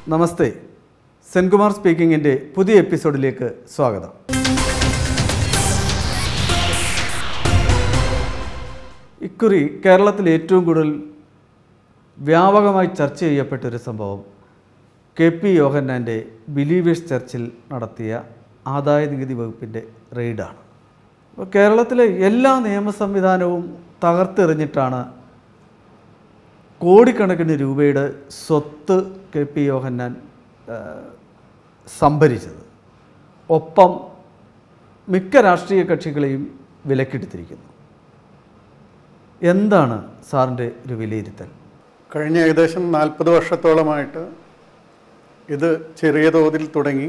നമസ്തേ, സെൻകുമാർ സ്പീക്കിങ്ങിൻ്റെ പുതിയ എപ്പിസോഡിലേക്ക് സ്വാഗതം. ഇക്കുറി കേരളത്തിൽ ഏറ്റവും കൂടുതൽ വ്യാപകമായി ചർച്ച ചെയ്യപ്പെട്ടൊരു സംഭവം KP യോഹന്നാൻ്റെ ബിലീവേഴ്സ് ചർച്ചിൽ നടത്തിയ ആദായനികുതി വകുപ്പിൻ്റെ റെയ്ഡാണ്. അപ്പോൾ കേരളത്തിലെ എല്ലാ നിയമ സംവിധാനവും തകർത്തെറിഞ്ഞിട്ടാണ് കോടിക്കണക്കിന് രൂപയുടെ സ്വത്ത് KP യോഹന്നാൻ സംഭരിച്ചത്. ഒപ്പം മിക്ക രാഷ്ട്രീയ കക്ഷികളെയും വിലക്കെടുത്തിരിക്കുന്നു. എന്താണ് സാറിൻ്റെ ഒരു വിലയിരുത്തൽ? കഴിഞ്ഞ ഏകദേശം 40 വർഷത്തോളമായിട്ട് ഇത് ചെറിയ തോതിൽ തുടങ്ങി,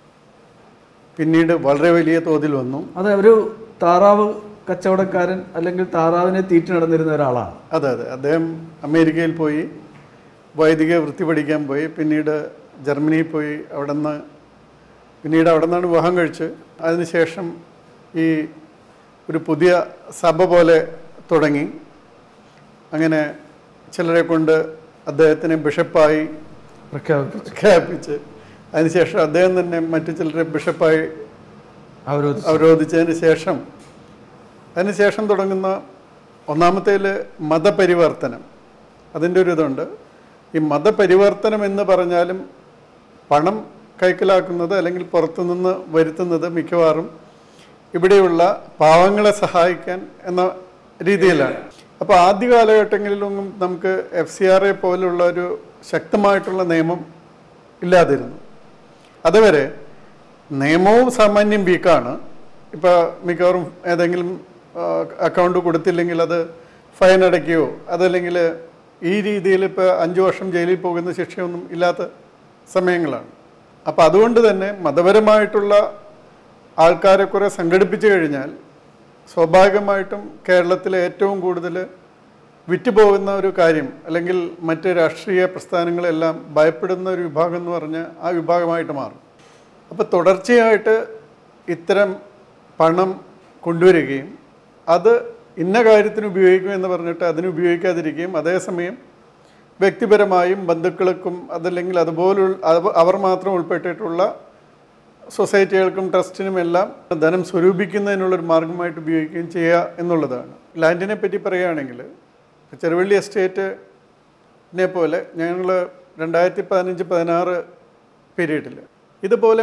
പിന്നീട് വളരെ വലിയ തോതിൽ വന്നു. അതെ, ഒരു താറാവ് കച്ചവടക്കാരൻ അല്ലെങ്കിൽ താറാവിനെ തീറ്റി നടന്നിരുന്ന ഒരാളാണ്. അതെ, അദ്ദേഹം അമേരിക്കയിൽ പോയി വൈദിക വൃത്തി പഠിക്കാൻ പോയി, പിന്നീട് ജർമ്മനിയിൽ പോയി, പിന്നീട് അവിടെ നിന്നാണ് വിവാഹം കഴിച്ച് അതിനുശേഷം ഈ ഒരു പുതിയ സഭ പോലെ തുടങ്ങി. അങ്ങനെ ചിലരെ കൊണ്ട് അദ്ദേഹത്തിനെ ബിഷപ്പായി പ്രഖ്യാപിച്ച് അതിനുശേഷം അദ്ദേഹം തന്നെ മറ്റു ചിലരെ ബിഷപ്പായി അവരോധിച്ചതിന് ശേഷം തുടങ്ങുന്ന ഒന്നാമത്തേൽ മതപരിവർത്തനം. അതിൻ്റെ ഒരു ഇതുണ്ട്. ഈ മതപരിവർത്തനം എന്ന് പറഞ്ഞാലും പണം കൈക്കലാക്കുന്നത് അല്ലെങ്കിൽ പുറത്തുനിന്ന് വരുത്തുന്നത് മിക്കവാറും ഇവിടെയുള്ള പാവങ്ങളെ സഹായിക്കാൻ എന്ന രീതിയിലാണ്. അപ്പോൾ ആദ്യ കാലഘട്ടങ്ങളിലൊന്നും നമുക്ക് FCRA പോലുള്ള ഒരു ശക്തമായിട്ടുള്ള നിയമം ഇല്ലാതിരുന്നു. അതുവരെ നിയമവും സാമാന്യം വീക്കാണ്. ഇപ്പോൾ മിക്കവാറും ഏതെങ്കിലും അക്കൗണ്ട് കൊടുത്തില്ലെങ്കിൽ അത് ഫൈൻ അടയ്ക്കുകയോ അതല്ലെങ്കിൽ ഈ രീതിയിൽ ഇപ്പോൾ 5 വർഷം ജയിലിൽ പോകുന്ന ശിക്ഷയൊന്നും ഇല്ലാത്ത സമയങ്ങളാണ്. അപ്പോൾ അതുകൊണ്ട് തന്നെ മതപരമായിട്ടുള്ള ആൾക്കാരെ കുറെ സംഘടിപ്പിച്ചു കഴിഞ്ഞാൽ സ്വാഭാവികമായിട്ടും കേരളത്തിലെ ഏറ്റവും കൂടുതൽ വിറ്റുപോകുന്ന ഒരു കാര്യം അല്ലെങ്കിൽ മറ്റ് രാഷ്ട്രീയ പ്രസ്ഥാനങ്ങളെല്ലാം ഭയപ്പെടുന്ന ഒരു വിഭാഗം എന്ന് പറഞ്ഞാൽ ആ വിഭാഗമായിട്ട് മാറും. അപ്പോൾ തുടർച്ചയായിട്ട് ഇത്തരം പണം കൊണ്ടുവരികയും അത് ഇന്ന കാര്യത്തിന് ഉപയോഗിക്കും എന്ന് പറഞ്ഞിട്ട് അതിന് ഉപയോഗിക്കാതിരിക്കുകയും അതേസമയം വ്യക്തിപരമായും ബന്ധുക്കൾക്കും അതല്ലെങ്കിൽ അതുപോലുള്ള അവർ മാത്രം ഉൾപ്പെട്ടിട്ടുള്ള സൊസൈറ്റികൾക്കും ട്രസ്റ്റിനുമെല്ലാം ധനം സ്വരൂപിക്കുന്നതിനുള്ളൊരു മാർഗമായിട്ട് ഉപയോഗിക്കുകയും ചെയ്യുക എന്നുള്ളതാണ്. ലാൻഡിനെ പറ്റി പറയുകയാണെങ്കിൽ ചെറുവള്ളി എസ്റ്റേറ്റിനെ പോലെ ഞങ്ങൾ 2015-16 പീരീഡിൽ ഇതുപോലെ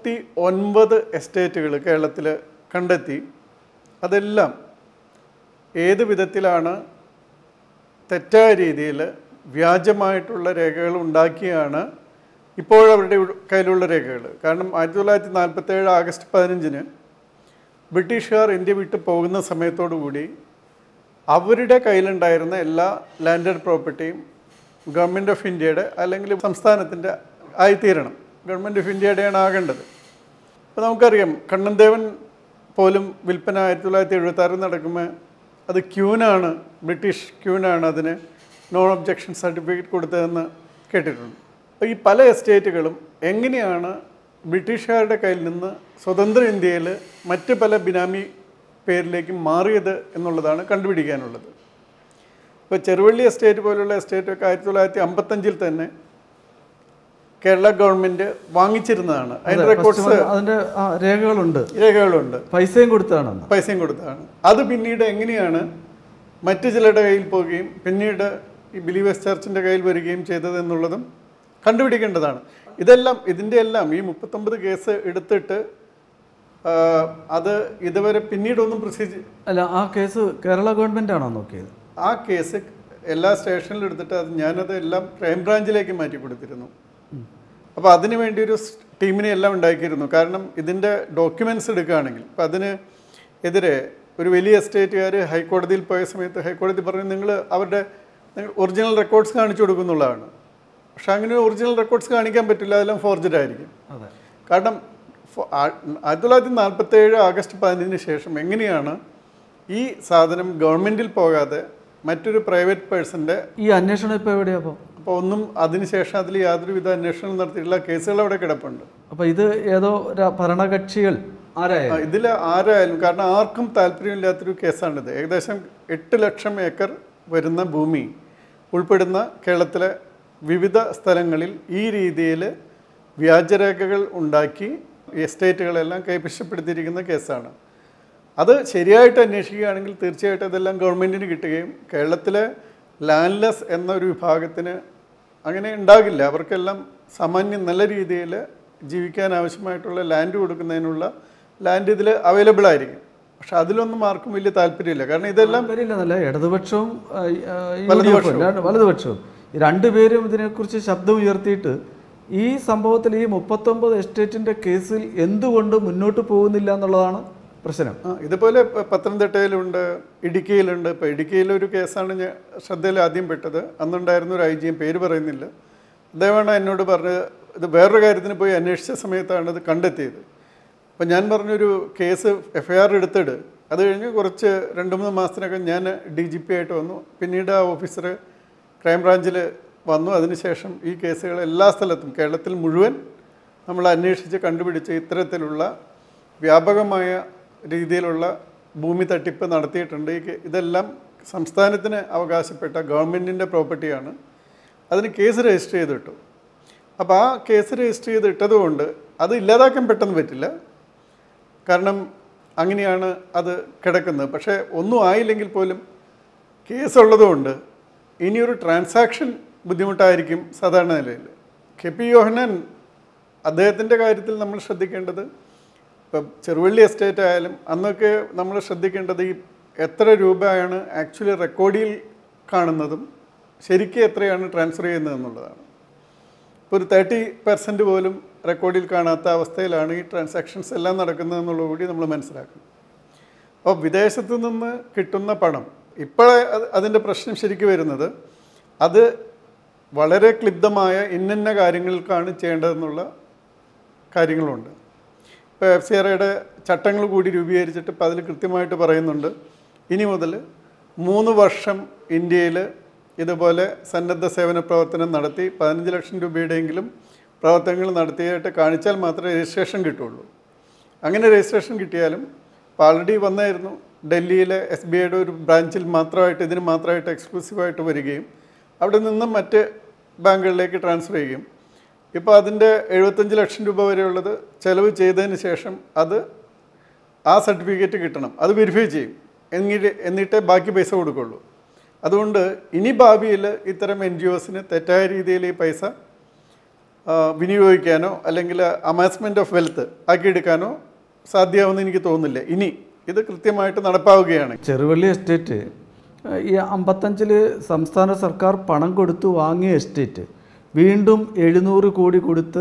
39 എസ്റ്റേറ്റുകൾ കേരളത്തിൽ കണ്ടെത്തി. അതെല്ലാം ഏത് വിധത്തിലാണ് തെറ്റായ രീതിയിൽ വ്യാജമായിട്ടുള്ള രേഖകൾ ഉണ്ടാക്കിയാണ് ഇപ്പോഴവരുടെ കയ്യിലുള്ള രേഖകൾ. കാരണം 1947 ആഗസ്റ്റ് 15 ബ്രിട്ടീഷുകാർ ഇന്ത്യ വിട്ട് പോകുന്ന സമയത്തോടുകൂടി അവരുടെ കയ്യിലുണ്ടായിരുന്ന എല്ലാ ലാൻഡഡ് പ്രോപ്പർട്ടിയും ഗവൺമെൻറ് ഓഫ് ഇന്ത്യയുടെ അല്ലെങ്കിൽ സംസ്ഥാനത്തിൻ്റെ ആയിത്തീരണം. Government of ഇന്ത്യയുടെയാണ് ആകേണ്ടത്. അപ്പോൾ നമുക്കറിയാം, കണ്ണൻദേവൻ പോലും വിൽപ്പന 1976 നടക്കുമ്പോൾ അത് ക്യൂനാണ്, ബ്രിട്ടീഷ് ക്യൂനാണ് അതിന് നോൺ ഒബ്ജക്ഷൻ സർട്ടിഫിക്കറ്റ് കൊടുത്തതെന്ന് കേട്ടിട്ടുണ്ട്. അപ്പോൾ ഈ പല എസ്റ്റേറ്റുകളും എങ്ങനെയാണ് ബ്രിട്ടീഷുകാരുടെ കയ്യിൽ നിന്ന് സ്വതന്ത്ര ഇന്ത്യയിൽ മറ്റ് പല ബിനാമി പേരിലേക്ക് മാറിയത് എന്നുള്ളതാണ് കണ്ടുപിടിക്കാനുള്ളത്. ഇപ്പോൾ ചെറുവള്ളി എസ്റ്റേറ്റ് പോലുള്ള എസ്റ്റേറ്റൊക്കെ 1955 തന്നെ കേരള ഗവൺമെൻറ് വാങ്ങിച്ചിരുന്നതാണ്. അതിൻ്റെ റെക്കോർഡ്സ്, അതിൻ്റെ രേഖകളുണ്ട്. പൈസയും കൊടുത്തതാണ്. അത് പിന്നീട് എങ്ങനെയാണ് മറ്റു ചിലരുടെ കയ്യിൽ പോവുകയും പിന്നീട് ഈ ബിലീവേഴ്സ് ചർച്ചിൻ്റെ കയ്യിൽ വരികയും ചെയ്തത് എന്നുള്ളതും കണ്ടുപിടിക്കേണ്ടതാണ്. ഇതിൻ്റെ എല്ലാം ഈ 39 കേസ് എടുത്തിട്ട് അത് ഇതുവരെ പിന്നീടൊന്നും പ്രൊസീജിയർ അല്ല. ആ കേസ് കേരള ഗവൺമെൻറ് ആണോ നോക്കിയത്? ആ കേസ് എല്ലാ സ്റ്റേഷനിലും എടുത്തിട്ട് ഞാനത് എല്ലാം ക്രൈംബ്രാഞ്ചിലേക്ക് മാറ്റി കൊടുത്തിരുന്നു. അപ്പോൾ അതിനു വേണ്ടി ഒരു ടീമിനെ എല്ലാം ഉണ്ടാക്കിയിരുന്നു. കാരണം ഇതിൻ്റെ ഡോക്യുമെൻറ്റ്സ് എടുക്കുകയാണെങ്കിൽ ഇപ്പം അതിന് എതിരെ ഒരു വലിയ എസ്റ്റേറ്റുകാർ ഹൈക്കോടതിയിൽ പോയ സമയത്ത് ഹൈക്കോടതി പറഞ്ഞു നിങ്ങൾ ഒറിജിനൽ റെക്കോർഡ്സ് കാണിച്ചു കൊടുക്കുന്നുള്ളതാണ്. പക്ഷെ അങ്ങനെ ഒറിജിനൽ റെക്കോർഡ്സ് കാണിക്കാൻ പറ്റില്ല, അതെല്ലാം ഫോർജഡ് ആയിരിക്കും. കാരണം 1947 ആഗസ്റ്റ് 15 ശേഷം എങ്ങനെയാണ് ഈ സാധനം ഗവൺമെൻറ്റിൽ പോകാതെ മറ്റൊരു പ്രൈവറ്റ് പേഴ്സൻ്റെ ഈ അന്വേഷണം ഇപ്പോൾ എവിടെയാണ്? അപ്പോൾ ഒന്നും അതിനുശേഷം അതിൽ യാതൊരുവിധ അന്വേഷണം നടത്തിയിട്ടുള്ള കേസുകൾ അവിടെ കിടപ്പുണ്ട്. അപ്പോൾ ഇത് ഏതോ ഭരണകക്ഷികൾ ഇതിൽ ആരായാലും, കാരണം ആർക്കും താല്പര്യമില്ലാത്തൊരു കേസാണിത്. ഏകദേശം 8 ലക്ഷം ഏക്കർ വരുന്ന ഭൂമി ഉൾപ്പെടുന്ന കേരളത്തിലെ വിവിധ സ്ഥലങ്ങളിൽ ഈ രീതിയിൽ വ്യാജരേഖകൾ ഉണ്ടാക്കി എസ്റ്റേറ്റുകളെല്ലാം കൈവശപ്പെടുത്തിയിരിക്കുന്ന കേസാണ്. അത് ശരിയായിട്ട് അന്വേഷിക്കുകയാണെങ്കിൽ തീർച്ചയായിട്ടും അതെല്ലാം ഗവൺമെൻറ്റിന് കിട്ടുകയും കേരളത്തിലെ ലാൻഡ്ലെസ് എന്നൊരു വിഭാഗത്തിന് അങ്ങനെ ഉണ്ടാകില്ല. അവർക്കെല്ലാം സാമാന്യം നല്ല രീതിയിൽ ജീവിക്കാൻ ആവശ്യമായിട്ടുള്ള ലാൻഡ് കൊടുക്കുന്നതിനുള്ള ലാൻഡ് ഇതിൽ അവൈലബിൾ ആയിരിക്കും. പക്ഷെ അതിലൊന്നും ആർക്കും വലിയ താല്പര്യമില്ല. കാരണം ഇതെല്ലാം താല്പര്യമില്ലെന്നല്ല, ഇടതുപക്ഷവും വലതുപക്ഷവും രണ്ടുപേരും ഇതിനെക്കുറിച്ച് ശബ്ദം ഉയർത്തിയിട്ട് ഈ സംഭവത്തിൽ ഈ 39 എസ്റ്റേറ്റിൻ്റെ കേസിൽ എന്തുകൊണ്ട് മുന്നോട്ട് പോകുന്നില്ല എന്നുള്ളതാണ് പ്രശ്നം. ഇതുപോലെ പത്തനംതിട്ടയിലുണ്ട്, ഇടുക്കിയിലുണ്ട്. ഇപ്പോൾ ഇടുക്കിയിലൊരു കേസാണ് ഞാൻ ശ്രദ്ധയിൽ ആദ്യം പെട്ടത്. അന്നുണ്ടായിരുന്ന ഒരു IG, പേര് പറയുന്നില്ല, അദ്ദേഹമാണ് എന്നോട് പറഞ്ഞത് ഇത് വേറൊരു കാര്യത്തിന് പോയി അന്വേഷിച്ച സമയത്താണ് ഇത് കണ്ടെത്തിയത്. അപ്പോൾ ഞാൻ പറഞ്ഞൊരു കേസ് FIR എടുത്തിട്. അത് കഴിഞ്ഞ് കുറച്ച് 2-3 മാസത്തിനകം ഞാൻ DGP ആയിട്ട് വന്നു. പിന്നീട് ആ ഓഫീസർ ക്രൈംബ്രാഞ്ചിൽ വന്നു. അതിനുശേഷം ഈ കേസുകൾ എല്ലാ സ്ഥലത്തും കേരളത്തിൽ മുഴുവൻ നമ്മൾ അന്വേഷിച്ച് കണ്ടുപിടിച്ച് ഇത്തരത്തിലുള്ള വ്യാപകമായ രീതിയിലുള്ള ഭൂമി തട്ടിപ്പ് നടത്തിയിട്ടുണ്ട്. ഇതെല്ലാം സംസ്ഥാനത്തിന് അവകാശപ്പെട്ട ഗവൺമെൻറ്റിൻ്റെ പ്രോപ്പർട്ടിയാണ്. അതിന് കേസ് രജിസ്റ്റർ ചെയ്തിട്ടു. അപ്പോൾ ആ കേസ് രജിസ്റ്റർ ചെയ്തിട്ടതുകൊണ്ട് അത് ഇല്ലാതാക്കാൻ പെട്ടെന്ന് പറ്റില്ല. കാരണം അങ്ങനെയാണ് അത് കിടക്കുന്നത്. പക്ഷേ ഒന്നും ആയില്ലെങ്കിൽ പോലും കേസുള്ളതുകൊണ്ട് ഇനിയൊരു ട്രാൻസാക്ഷൻ ബുദ്ധിമുട്ടായിരിക്കും സാധാരണ നിലയിൽ. KP യോഹന്നാൻ അദ്ദേഹത്തിൻ്റെ കാര്യത്തിൽ നമ്മൾ ശ്രദ്ധിക്കേണ്ടത്, ഇപ്പം ചെറുവള്ളി എസ്റ്റേറ്റ് ആയാലും അന്നൊക്കെ നമ്മൾ ശ്രദ്ധിക്കേണ്ടത് ഈ എത്ര രൂപയാണ് ആക്ച്വലി റെക്കോർഡിൽ കാണുന്നതും ശരിക്കും എത്രയാണ് ട്രാൻസ്ഫർ ചെയ്യുന്നത് എന്നുള്ളതാണ്. ഇപ്പോൾ ഒരു 30% പോലും റെക്കോർഡിൽ കാണാത്ത അവസ്ഥയിലാണ് ഈ ട്രാൻസാക്ഷൻസ് എല്ലാം നടക്കുന്നതെന്നുള്ളത് കൂടി നമ്മൾ മനസ്സിലാക്കണം. അപ്പോൾ വിദേശത്തു നിന്ന് കിട്ടുന്ന പണം ഇപ്പോൾ അതിൻ്റെ പ്രശ്നം ശരിക്കും വരുന്നത് അത് വളരെ ക്ലിബ്ധമായ ഇന്ന കാര്യങ്ങൾക്കാണ് ചെയ്യേണ്ടതെന്നുള്ള കാര്യങ്ങളുണ്ട്. ഇപ്പോൾ FCRAയുടെ ചട്ടങ്ങൾ കൂടി രൂപീകരിച്ചിട്ട് ഇപ്പോൾ അതിൽ കൃത്യമായിട്ട് പറയുന്നുണ്ട്, ഇനി മുതൽ 3 വർഷം ഇന്ത്യയിൽ ഇതുപോലെ സന്നദ്ധ സേവന പ്രവർത്തനം നടത്തി 15 ലക്ഷം രൂപയുടെയെങ്കിലും പ്രവർത്തനങ്ങൾ നടത്തിയായിട്ട് കാണിച്ചാൽ മാത്രമേ രജിസ്ട്രേഷൻ കിട്ടുള്ളൂ. അങ്ങനെ രജിസ്ട്രേഷൻ കിട്ടിയാലും ഇപ്പോൾ ആൾറെഡി വന്നായിരുന്നു, ഡൽഹിയിലെ SBIയുടെ ഒരു ബ്രാഞ്ചിൽ മാത്രമായിട്ട് ഇതിന് മാത്രമായിട്ട് എക്സ്ക്ലൂസീവായിട്ട് വരികയും അവിടെ നിന്നും മറ്റ് ബാങ്കുകളിലേക്ക് ട്രാൻസ്ഫർ ചെയ്യും. ഇപ്പോൾ അതിൻ്റെ 75 ലക്ഷം രൂപ വരെയുള്ളത് ചിലവ് ചെയ്തതിന് ശേഷം അത് ആ സർട്ടിഫിക്കറ്റ് കിട്ടണം, അത് വെരിഫൈ ചെയ്യും, എന്നിട്ടേ ബാക്കി പൈസ കൊടുക്കുള്ളൂ. അതുകൊണ്ട് ഇനി ഭാവിയിൽ ഇത്തരം NGOസിന് തെറ്റായ രീതിയിൽ ഈ പൈസ വിനിയോഗിക്കാനോ അല്ലെങ്കിൽ അമാസ്മെൻറ്റ് ഓഫ് വെൽത്ത് ആക്കിയെടുക്കാനോ സാധ്യമാവുമെന്ന് എനിക്ക് തോന്നുന്നില്ല. ഇനി ഇത് കൃത്യമായിട്ട് നടപ്പാവുകയാണ്. ചെറുവള്ളി എസ്റ്റേറ്റ് ഈ 55 സംസ്ഥാന സർക്കാർ പണം കൊടുത്തു വാങ്ങിയ എസ്റ്റേറ്റ് വീണ്ടും 700 കോടി കൊടുത്ത്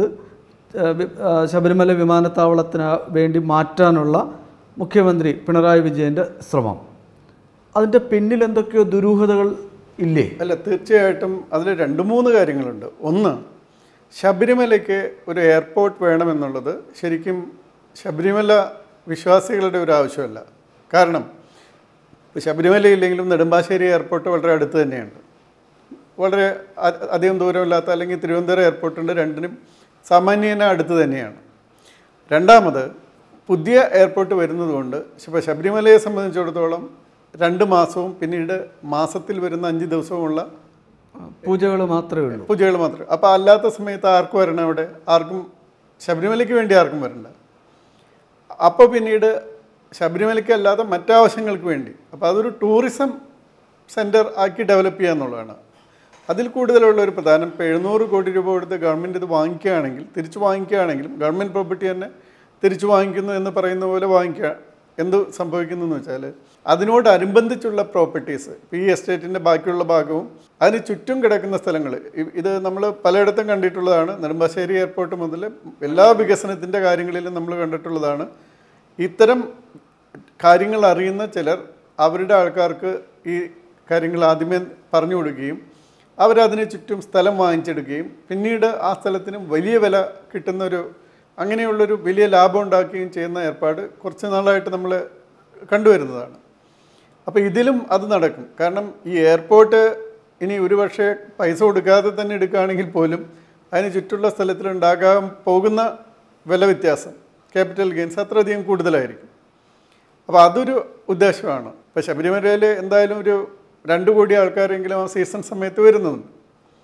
ശബരിമല വിമാനത്താവളത്തിന് വേണ്ടി മാറ്റാനുള്ള മുഖ്യമന്ത്രി പിണറായി വിജയൻ്റെ ശ്രമം, അതിൻ്റെ പിന്നിൽ എന്തൊക്കെയോ ദുരൂഹതകൾ ഇല്ലേ? അല്ല, തീർച്ചയായിട്ടും അതിൽ 2-3 കാര്യങ്ങളുണ്ട്. ഒന്ന്, ശബരിമലയ്ക്ക് ഒരു എയർപോർട്ട് വേണമെന്നുള്ളത് ശരിക്കും ശബരിമല വിശ്വാസികളുടെ ഒരു ആവശ്യമല്ല. കാരണം ശബരിമലയില്ലെങ്കിലും നെടുമ്പാശ്ശേരി എയർപോർട്ട് വളരെ അടുത്ത് തന്നെയുണ്ട്, വളരെ അധികം ദൂരമില്ലാത്ത, അല്ലെങ്കിൽ തിരുവനന്തപുരം എയർപോർട്ടുണ്ട്, രണ്ടിനും സാമാന്യേന അടുത്ത് തന്നെയാണ്. രണ്ടാമത്, പുതിയ എയർപോർട്ട് വരുന്നതുകൊണ്ട് ഇപ്പോൾ ശബരിമലയെ സംബന്ധിച്ചിടത്തോളം 2 മാസവും പിന്നീട് മാസത്തിൽ വരുന്ന 5 ദിവസവുമുള്ള പൂജകൾ മാത്രമേ ഉള്ളൂ. അപ്പോൾ അല്ലാത്ത സമയത്ത് ആർക്കും വരണം, അവിടെ ആർക്കും ശബരിമലയ്ക്ക് വേണ്ടി ആർക്കും വരണ്ട. അപ്പോൾ പിന്നീട് ശബരിമലയ്ക്ക് അല്ലാതെ മറ്റാവശ്യങ്ങൾക്ക് വേണ്ടി, അപ്പോൾ അതൊരു ടൂറിസം സെൻറ്റർ ആക്കി ഡെവലപ്പ് ചെയ്യുക എന്നുള്ളതാണ്. അതിൽ കൂടുതലുള്ള ഒരു പ്രധാനം, ഇപ്പോൾ 700 കോടി രൂപ കൊടുത്ത് ഗവൺമെൻറ് ഇത് വാങ്ങിക്കുകയാണെങ്കിൽ, തിരിച്ചു വാങ്ങിക്കുകയാണെങ്കിലും ഗവൺമെൻറ് പ്രോപ്പർട്ടി തന്നെ തിരിച്ചു വാങ്ങിക്കുന്നു എന്ന് പറയുന്ന പോലെ വാങ്ങിക്കുക, എന്ത് സംഭവിക്കുന്നു എന്ന് വെച്ചാൽ അതിനോടനുബന്ധിച്ചുള്ള പ്രോപ്പർട്ടീസ്, ഈ എസ്റ്റേറ്റിൻ്റെ ബാക്കിയുള്ള ഭാഗവും അതിന് ചുറ്റും കിടക്കുന്ന സ്ഥലങ്ങൾ, ഇത് നമ്മൾ പലയിടത്തും കണ്ടിട്ടുള്ളതാണ്. നെടുമ്പാശ്ശേരി എയർപോർട്ട് മുതൽ എല്ലാ വികസനത്തിൻ്റെ കാര്യങ്ങളിലും നമ്മൾ കണ്ടിട്ടുള്ളതാണ്. ഇത്തരം കാര്യങ്ങൾ അറിയുന്ന ചിലർ അവരുടെ ആൾക്കാർക്ക് ഈ കാര്യങ്ങൾ ആദ്യമേ പറഞ്ഞു കൊടുക്കുകയും അവരതിന് ചുറ്റും സ്ഥലം വാങ്ങിച്ചെടുക്കുകയും പിന്നീട് ആ സ്ഥലത്തിന് വലിയ വില കിട്ടുന്നൊരു, അങ്ങനെയുള്ളൊരു വലിയ ലാഭം ഉണ്ടാക്കുകയും ചെയ്യുന്ന ഏർപ്പാട് കുറച്ച് നാളായിട്ട് നമ്മൾ കണ്ടുവരുന്നതാണ്. അപ്പോൾ ഇതിലും അത് നടക്കും. കാരണം ഈ എയർപോർട്ട് ഇനി ഒരു പക്ഷേ പൈസ കൊടുക്കാതെ തന്നെ എടുക്കുകയാണെങ്കിൽ പോലും അതിന് ചുറ്റുള്ള സ്ഥലത്തിലുണ്ടാകാൻ പോകുന്ന വില വ്യത്യാസം, ക്യാപിറ്റൽ ഗെയിൻസ് അത്രയധികം കൂടുതലായിരിക്കും. അപ്പോൾ അതൊരു ഉദ്ദേശമാണ്. ഇപ്പോൾ ശബരിമലയിൽ എന്തായാലും ഒരു 2 കോടി ആൾക്കാരെങ്കിലും ആ സീസൺ സമയത്ത് വരുന്നുണ്ട്.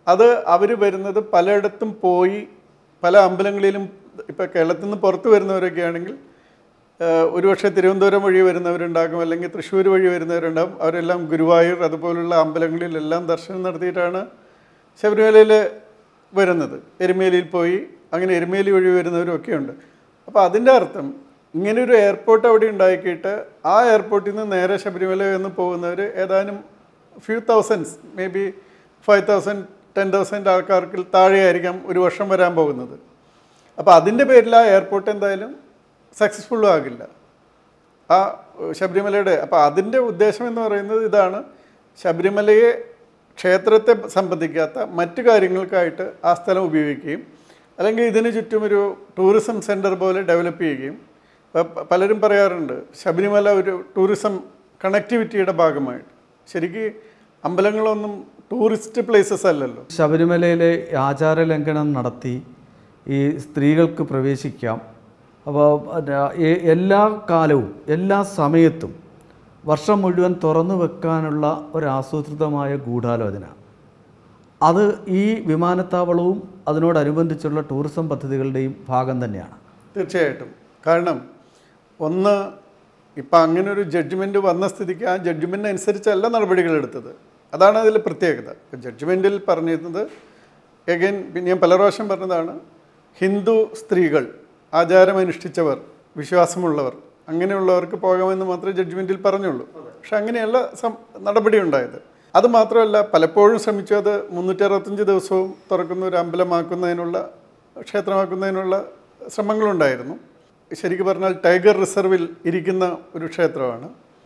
അത് അവർ വരുന്നത് പലയിടത്തും പോയി പല അമ്പലങ്ങളിലും ഇപ്പോൾ കേരളത്തിൽ നിന്ന് പുറത്ത് വരുന്നവരൊക്കെ ആണെങ്കിൽ ഒരുപക്ഷെ തിരുവനന്തപുരം വഴി വരുന്നവരുണ്ടാകും, അല്ലെങ്കിൽ തൃശ്ശൂർ വഴി വരുന്നവരുണ്ടാകും. അവരെല്ലാം ഗുരുവായൂർ അതുപോലുള്ള അമ്പലങ്ങളിലെല്ലാം ദർശനം നടത്തിയിട്ടാണ് ശബരിമലയിൽ വരുന്നത്. എരുമേലിയിൽ പോയി അങ്ങനെ എരുമേലി വഴി വരുന്നവരൊക്കെ ഉണ്ട്. അപ്പോൾ അതിൻ്റെ അർത്ഥം ഇങ്ങനൊരു എയർപോർട്ട് അവിടെ ഉണ്ടാക്കിയിട്ട് ആ എയർപോർട്ടിൽ നിന്ന് നേരെ ശബരിമല എന്ന് പോകുന്നവർ ഏതാനും ഫ്യൂ തൗസൻഡ്സ്, മേ ബി 5,000 10,000 ആൾക്കാർക്ക് താഴെയായിരിക്കാം ഒരു വർഷം വരാൻ പോകുന്നത്. അപ്പോൾ അതിൻ്റെ പേരിൽ ആ എയർപോർട്ട് എന്തായാലും സക്സസ്ഫുള്ളും ആകില്ല ആ ശബരിമലയുടെ. അപ്പോൾ അതിൻ്റെ ഉദ്ദേശം എന്ന് പറയുന്നത് ഇതാണ്, ശബരിമലയെ ക്ഷേത്രത്തെ സംബന്ധിക്കാത്ത മറ്റു കാര്യങ്ങൾക്കായിട്ട് ആ സ്ഥലം ഉപയോഗിക്കുകയും അല്ലെങ്കിൽ ഇതിന് ചുറ്റും ഒരു ടൂറിസം സെൻറ്റർ പോലെ ഡെവലപ്പ് ചെയ്യുകയും. പലരും പറയാറുണ്ട് ശബരിമല ഒരു ടൂറിസം കണക്ടിവിറ്റിയുടെ ഭാഗമായിട്ട്. ശരിക്കും അമ്പലങ്ങളൊന്നും ടൂറിസ്റ്റ് പ്ലേസസ് അല്ലല്ലോ. ശബരിമലയിലെ ആചാരലംഘനം നടത്തി ഈ സ്ത്രീകൾക്ക് പ്രവേശിക്കാം. അപ്പോൾ എല്ലാ കാലവും എല്ലാ സമയത്തും വർഷം മുഴുവൻ തുറന്നു വെക്കാനുള്ള ഒരാസൂത്രിതമായ ഗൂഢാലോചന, അത് ഈ വിമാനത്താവളവും അതിനോടനുബന്ധിച്ചുള്ള ടൂറിസം പദ്ധതികളുടെയും ഭാഗം തന്നെയാണ്. തീർച്ചയായിട്ടും. കാരണം ഒന്ന്, ഇപ്പം അങ്ങനെ ഒരു ജഡ്ജ്മെൻറ്റ് വന്ന സ്ഥിതിക്ക് ആ ജഡ്ജ്മെൻറ്റ് അനുസരിച്ചല്ല നടപടികളെടുത്തത്. അതാണ് അതിൽ പ്രത്യേകത. ജഡ്ജ്മെൻറ്റിൽ പറഞ്ഞിരുന്നത് എഗൈൻ ഞാൻ പല പ്രാവശ്യം പറഞ്ഞതാണ്, ഹിന്ദു സ്ത്രീകൾ, ആചാരമനുഷ്ഠിച്ചവർ, വിശ്വാസമുള്ളവർ, അങ്ങനെയുള്ളവർക്ക് പോകാമെന്ന് മാത്രമേ ജഡ്ജ്മെൻറ്റിൽ പറഞ്ഞുള്ളൂ. പക്ഷെ അങ്ങനെയല്ല നടപടി ഉണ്ടായത്. അത് മാത്രമല്ല, പലപ്പോഴും ശ്രമിച്ചു അത് 365 ദിവസവും തുറക്കുന്ന ഒരു അമ്പലമാക്കുന്നതിനുള്ള, ക്ഷേത്രമാക്കുന്നതിനുള്ള ശ്രമങ്ങളുണ്ടായിരുന്നു. ശരിക്കും പറഞ്ഞാൽ ടൈഗർ റിസർവിൽ ഇരിക്കുന്ന ഒരു ക്ഷേത്രമാണ്.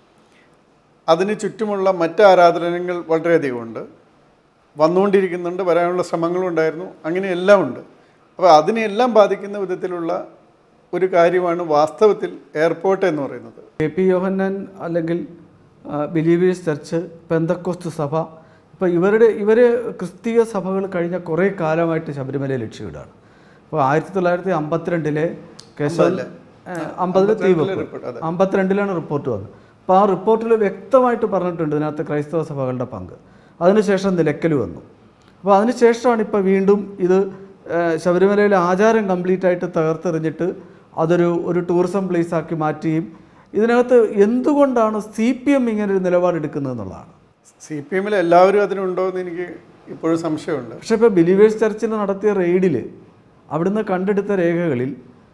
അതിന് ചുറ്റുമുള്ള മറ്റ് ആരാധനകൾ വളരെയധികം ഉണ്ട്, വന്നുകൊണ്ടിരിക്കുന്നുണ്ട്, വരാനുള്ള ശ്രമങ്ങളുണ്ടായിരുന്നു, അങ്ങനെയെല്ലാം ഉണ്ട്. അപ്പോൾ അതിനെല്ലാം ബാധിക്കുന്ന വിധത്തിലുള്ള ഒരു കാര്യമാണ് വാസ്തവത്തിൽ എയർപോർട്ട് എന്ന് പറയുന്നത്. KP യോഹന്നാൻ അല്ലെങ്കിൽ ബിലീവേഴ്സ് ചർച്ച്, പെന്തക്കോസ്ത് സഭ, ഇപ്പോൾ ഇവർ ക്രിസ്തീയ സഭകൾ കഴിഞ്ഞ കുറേ കാലമായിട്ട് ശബരിമലയെ ലക്ഷ്യമിടുകയാണ്. അപ്പോൾ 1952 കേശവൻ 50 തീ വെപ്പ്, 52 റിപ്പോർട്ട് വന്നത്. അപ്പോൾ ആ റിപ്പോർട്ടിൽ വ്യക്തമായിട്ട് പറഞ്ഞിട്ടുണ്ട് ഇതിനകത്ത് ക്രൈസ്തവ സഭകളുടെ പങ്ക്. അതിനുശേഷം നിലയ്ക്കൽ വന്നു. അപ്പോൾ അതിനുശേഷമാണ് ഇപ്പോൾ വീണ്ടും ഇത് ശബരിമലയിലെ ആചാരം കംപ്ലീറ്റ് ആയിട്ട് തകർത്തെറിഞ്ഞിട്ട് ഒരു ടൂറിസം പ്ലേസ് ആക്കി മാറ്റുകയും. ഇതിനകത്ത് എന്തുകൊണ്ടാണ് CPM ഇങ്ങനൊരു നിലപാടെടുക്കുന്നത് എന്നുള്ളതാണ്. CPM എല്ലാവരും അതിനുണ്ടോ എന്ന് എനിക്ക് ഇപ്പോഴും സംശയമുണ്ട്. പക്ഷേ ഇപ്പോൾ ബിലീവേഴ്സ് ചർച്ചിൽ നടത്തിയ റെയ്ഡിൽ അവിടുന്ന് കണ്ടെടുത്ത രേഖകളിൽ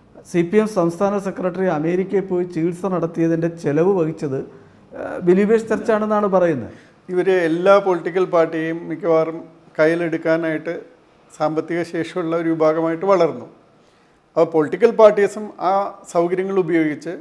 CPM സംസ്ഥാന സെക്രട്ടറി അമേരിക്കയിൽ പോയി ചികിത്സ നടത്തിയതിൻ്റെ ചെലവ് വഹിച്ചത് ബിലീവേഴ്സ് ചർച്ചാണെന്നാണ് പറയുന്നത്. ഇവർ എല്ലാ പൊളിറ്റിക്കൽ പാർട്ടിയെയും മിക്കവാറും കയ്യിലെടുക്കാനായിട്ട് സാമ്പത്തിക ശേഷിയുള്ള ഒരു വിഭാഗമായിട്ട് വളർന്നു. അപ്പോൾ പൊളിറ്റിക്കൽ പാർട്ടീസും ആ സൗകര്യങ്ങൾ ഉപയോഗിച്ച്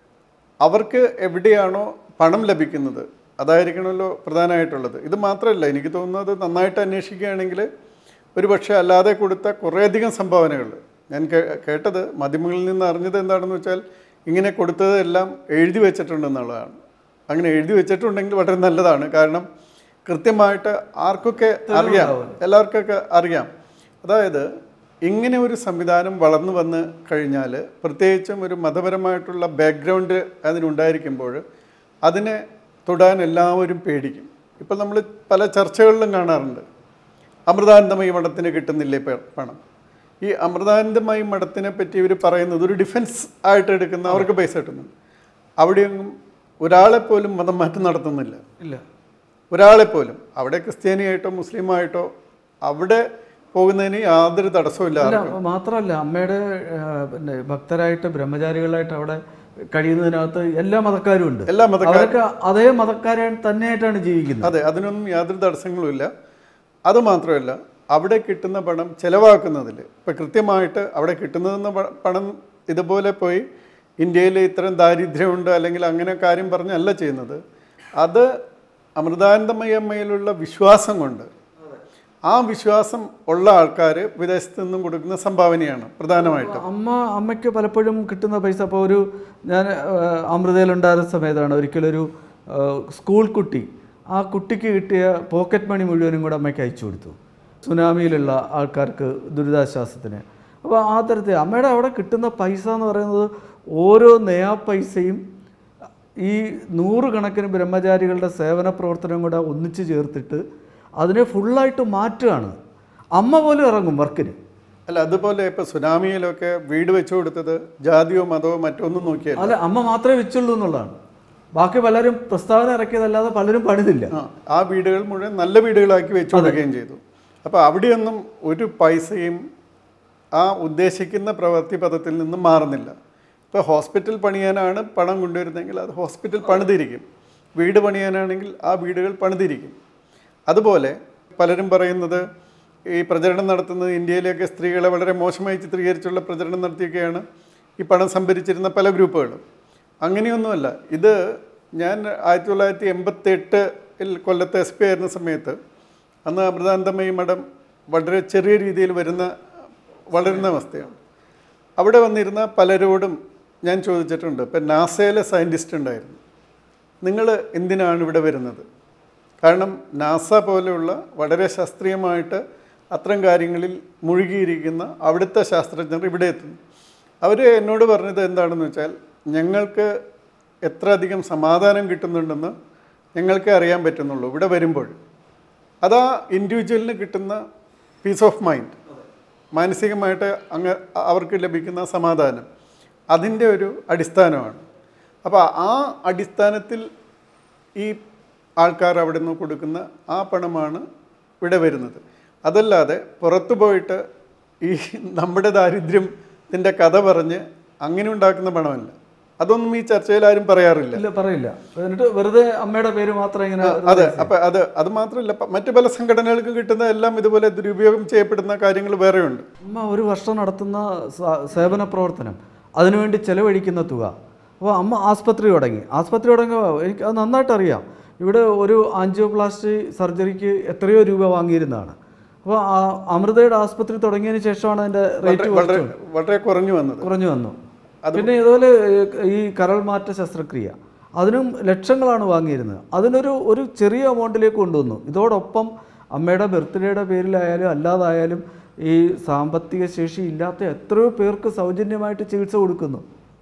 അവർക്ക് എവിടെയാണോ പണം ലഭിക്കുന്നത് അതായിരിക്കണമല്ലോ പ്രധാനമായിട്ടുള്ളത്. ഇത് മാത്രമല്ല, എനിക്ക് തോന്നുന്നത് നന്നായിട്ട് അന്വേഷിക്കുകയാണെങ്കിൽ ഒരു പക്ഷേ അല്ലാതെ കൊടുത്ത കുറേയധികം സംഭാവനകൾ ഞാൻ കേട്ടത്, മാധ്യമങ്ങളിൽ നിന്ന് അറിഞ്ഞത് എന്താണെന്ന് വെച്ചാൽ ഇങ്ങനെ കൊടുത്തതെല്ലാം എഴുതി വെച്ചിട്ടുണ്ടെന്നുള്ളതാണ്. അങ്ങനെ എഴുതി വെച്ചിട്ടുണ്ടെങ്കിൽ വളരെ നല്ലതാണ്. കാരണം കൃത്യമായിട്ട് ആർക്കൊക്കെ അറിയാം, എല്ലാവർക്കൊക്കെ അറിയാം. അതായത് ഇങ്ങനെ ഒരു സംവിധാനം വളർന്നു വന്ന് കഴിഞ്ഞാൽ, പ്രത്യേകിച്ചും ഒരു മതപരമായിട്ടുള്ള ബാക്ക്ഗ്രൗണ്ട് അതിനുണ്ടായിരിക്കുമ്പോൾ അതിനെ തൊടാൻ എല്ലാവരും പേടിക്കും. ഇപ്പോൾ നമ്മൾ പല ചർച്ചകളിലും കാണാറുണ്ട്, അമൃതാനന്ദമയി മഠത്തിന് കിട്ടുന്നില്ലേ പണം. ഈ അമൃതാനന്ദമയി മഠത്തിനെ പറ്റി ഇവർ പറയുന്നത് ഒരു ഡിഫൻസ് ആയിട്ട് എടുക്കുന്ന, അവർക്ക് പൈസ കിട്ടുന്നുണ്ട്. അവിടെയൊന്നും ഒരാളെപ്പോലും മതം മാറ്റം നടത്തുന്നില്ല, ഇല്ല, ഒരാളെപ്പോലും. അവിടെ ക്രിസ്ത്യാനിയായിട്ടോ മുസ്ലിമായിട്ടോ അവിടെ പോകുന്നതിന് യാതൊരു തടസ്സമില്ല. മാത്രമല്ല, അമ്മയുടെ പിന്നെ ഭക്തരായിട്ട് ബ്രഹ്മചാരികളായിട്ട് അവിടെ കഴിയുന്നതിനകത്ത് എല്ലാ മതക്കാരും ഉണ്ട്. എല്ലാ മതക്കാരും അതേ മതക്കാരെ തന്നെയായിട്ടാണ് ജീവിക്കുന്നത്. അതെ, അതിനൊന്നും യാതൊരു തടസ്സങ്ങളുമില്ല. അതുമാത്രമല്ല, അവിടെ കിട്ടുന്ന പണം ചിലവാക്കുന്നതിൽ ഇപ്പം കൃത്യമായിട്ട് അവിടെ കിട്ടുന്നതെന്ന പണം ഇതുപോലെ പോയി ഇന്ത്യയിൽ ഇത്തരം ദാരിദ്ര്യമുണ്ട് അല്ലെങ്കിൽ അങ്ങനെ കാര്യം പറഞ്ഞല്ല ചെയ്യുന്നത്. അത് അമൃതാനന്ദമയി അമ്മയിലുള്ള വിശ്വാസം കൊണ്ട്, ആ വിശ്വാസം ഉള്ള ആൾക്കാർ വിദേശത്ത് നിന്നും കൊടുക്കുന്ന സംഭാവനയാണ് പ്രധാനമായിട്ടും. അമ്മയ്ക്ക് പലപ്പോഴും കിട്ടുന്ന പൈസ, അപ്പോൾ ഞാൻ അമൃതയിലുണ്ടായിരുന്ന സമയത്താണ് ഒരിക്കലൊരു സ്കൂൾ കുട്ടി, ആ കുട്ടിക്ക് കിട്ടിയ പോക്കറ്റ് മണി മുഴുവനും കൂടെ അമ്മയ്ക്ക് അയച്ചു കൊടുത്തു, സുനാമിയിലുള്ള ആൾക്കാർക്ക് ദുരിതാശ്വാസത്തിന്. അപ്പോൾ ആ തരത്തിൽ അമ്മയുടെ അവിടെ കിട്ടുന്ന പൈസ എന്ന് പറയുന്നത് ഓരോ നയാ പൈസയും ഈ 100 കണക്കിന് ബ്രഹ്മചാരികളുടെ സേവന പ്രവർത്തനം കൂടെ ഒന്നിച്ച് ചേർത്തിട്ട് അതിനെ ഫുള്ളായിട്ട് മാറ്റുകയാണ്. അമ്മ പോലും ഇറങ്ങും വർക്കിന്. അല്ല, അതുപോലെ ഇപ്പോൾ സുനാമിയിലൊക്കെ വീട് വെച്ചു കൊടുത്തത് ജാതിയോ മതമോ മറ്റൊന്നും നോക്കിയല്ല. അല്ല, അമ്മ മാത്രമേ വെച്ചുള്ളൂ എന്നുള്ളതാണ്. ബാക്കി പലരും പ്രസ്താവന ഇറക്കിയതല്ലാതെ പലരും പണിതില്ല. ആ വീടുകൾ മുഴുവൻ നല്ല വീടുകളാക്കി വെച്ചു കൊടുക്കുകയും ചെയ്തു. അപ്പോൾ അവിടെയൊന്നും ഒരു പൈസയും ആ ഉദ്ദേശിക്കുന്ന പ്രവൃത്തി പദത്തിൽ നിന്നും മാറുന്നില്ല. ഇപ്പോൾ ഹോസ്പിറ്റൽ പണിയാനാണ് പണം കൊണ്ടുവരുന്നതെങ്കിൽ അത് ഹോസ്പിറ്റൽ പണിതിരിക്കും. വീട് പണിയാനാണെങ്കിൽ ആ വീടുകൾ പണിതിരിക്കും. അതുപോലെ പലരും പറയുന്നത് ഈ പ്രചരണം നടത്തുന്നത് ഇന്ത്യയിലേക്ക് സ്ത്രീകളെ വളരെ മോശമായി ചിത്രീകരിച്ചുള്ള പ്രചരണം നടത്തിയൊക്കെയാണ് ഈ പണം സംഭരിച്ചിരുന്ന പല ഗ്രൂപ്പുകളും. അങ്ങനെയൊന്നുമല്ല. ഇത് ഞാൻ 1988 കൊല്ലത്തെ SP ആയിരുന്ന സമയത്ത് അന്ന് അമൃതാനന്ദമയി മഠം വളരെ ചെറിയ രീതിയിൽ വളരുന്ന അവസ്ഥയാണ്. അവിടെ വന്നിരുന്ന പലരോടും ഞാൻ ചോദിച്ചിട്ടുണ്ട്. ഇപ്പം നാസയിലെ സയൻറ്റിസ്റ്റ് ഉണ്ടായിരുന്നു, നിങ്ങൾ എന്തിനാണ് ഇവിടെ വരുന്നത്? കാരണം നാസ പോലെയുള്ള വളരെ ശാസ്ത്രീയമായിട്ട് അത്തരം കാര്യങ്ങളിൽ മുഴുകിയിരിക്കുന്ന അവിടുത്തെ ശാസ്ത്രജ്ഞർ ഇവിടെ എത്തുന്നു. അവർ എന്നോട് പറഞ്ഞത് എന്താണെന്ന് വെച്ചാൽ, ഞങ്ങൾക്ക് എത്ര അധികം സമാധാനം കിട്ടുന്നുണ്ടെന്ന് ഞങ്ങൾക്ക് അറിയാൻ പറ്റുന്നുള്ളൂ ഇവിടെ വരുമ്പോൾ. അതാ ഇൻഡിവിജ്വലിന് കിട്ടുന്ന പീസ് ഓഫ് മൈൻഡ്, മാനസികമായിട്ട് അവർക്ക് ലഭിക്കുന്ന സമാധാനം, അതിൻ്റെ ഒരു അടിസ്ഥാനമാണ്. അപ്പോൾ ആ അടിസ്ഥാനത്തിൽ ഈ ആൾക്കാർ അവിടെ നിന്ന് കൊടുക്കുന്ന ആ പണമാണ് ഇവിടെ വരുന്നത്. അതല്ലാതെ പുറത്തു പോയിട്ട് ഈ നമ്മുടെ ദാരിദ്ര്യത്തിൻ്റെ കഥ പറഞ്ഞ് അങ്ങനെ ഉണ്ടാക്കുന്ന പണമല്ല. അതൊന്നും ഈ ചർച്ചയിൽ ആരും പറയാറില്ല. പറയില്ല. എന്നിട്ട് വെറുതെ അമ്മയുടെ പേര് മാത്രം ഇങ്ങനെ. അതെ. അപ്പം അത് മാത്രമല്ല, മറ്റു പല സംഘടനകൾക്ക് കിട്ടുന്ന എല്ലാം ഇതുപോലെ ദുരുപയോഗം ചെയ്യപ്പെടുന്ന കാര്യങ്ങൾ വേറെയുണ്ട്. അമ്മ ഒരു വർഷം നടത്തുന്ന സേവന പ്രവർത്തനം, അതിനുവേണ്ടി ചെലവഴിക്കുന്ന തുക. അപ്പോൾ അമ്മ ആസ്പത്രി തുടങ്ങുമ്പോൾ എനിക്ക് അത് നന്നായിട്ട് അറിയാം. ഇവിടെ ഒരു ആൻജിയോപ്ലാസ്റ്റി സർജറിക്ക് എത്രയോ രൂപ വാങ്ങിയിരുന്നതാണ്. അപ്പോൾ അമൃതയുടെ ആസ്പത്രി തുടങ്ങിയതിന് ശേഷമാണ് അതിൻ്റെ റേറ്റ് വളരെ കുറഞ്ഞു വന്നു. പിന്നെ ഇതുപോലെ ഈ കരൾ മാറ്റ ശസ്ത്രക്രിയ, അതിനും ലക്ഷങ്ങളാണ് വാങ്ങിയിരുന്നത്. അതിനൊരു ചെറിയ എമൗണ്ടിലേക്ക് കൊണ്ടുവന്നു. ഇതോടൊപ്പം അമ്മയുടെ ബർത്ത്ഡേയുടെ പേരിലായാലും അല്ലാതായാലും ഈ സാമ്പത്തിക ശേഷി ഇല്ലാത്ത എത്രയോ പേർക്ക് സൗജന്യമായിട്ട് ചികിത്സ കൊടുക്കുന്നു.